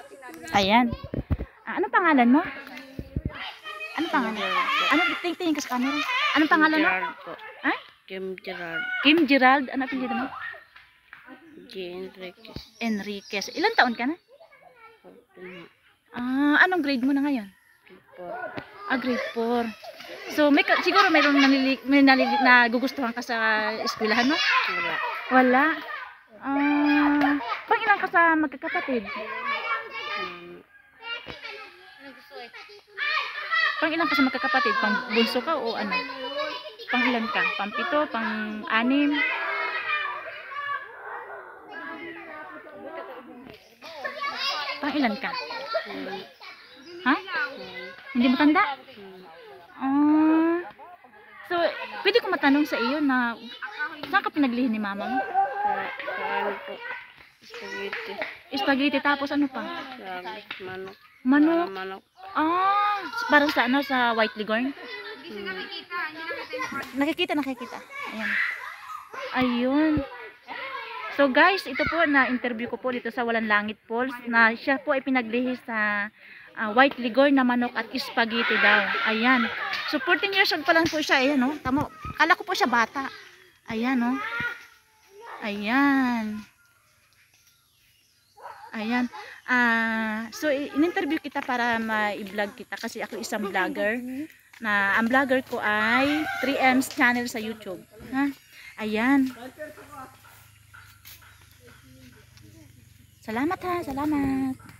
Ayan. Anong pangalan mo? Anong pangalan? Ano, tingin ka sa camera. Anong pangalan mo? Gerald po. Ha? Kim Gerald. Kim Gerald. Ano apelyido mo? G. Enriquez. Enriquez. Ilan taon ka na? 14. Anong grade mo na ngayon? Grade 4. So, siguro mayroong na gugustuhan ka sa eskwelahan mo? Wala. Wala. Pang ilang ka sa magkakapatid? Pang ilang ka sa magkakapatid? Pang bunso ka o ano? Pang ilan ka? Pang 7? Pang 6? Pang ilan ka? Ha? Hindi matanda? So, pwede ko matanong sa iyo na saan ka pinaglihin ni mama mo? Ano po? Spaghetti. Spaghetti, tapos ano pa? Manok. Manok? Manok. Parang sa ano, sa White Ligorn? Nakikita. Ayan. Ayun. So guys, ito po na interview ko po dito sa Walang Langit Falls na siya po ay pinaglihi sa White Ligorn na manok at spaghetti daw. Ayan. So 14 years old pa lang po siya. Ayan, no? Tamo. Kala ko po siya bata. Ayan, no? Ayan. Ayan. So in-interview kita para ma-vlog kita kasi ako isang vlogger. Na ang vlogger ko ay 3M's channel sa YouTube. Ha? Ayan. Salamat ha, salamat.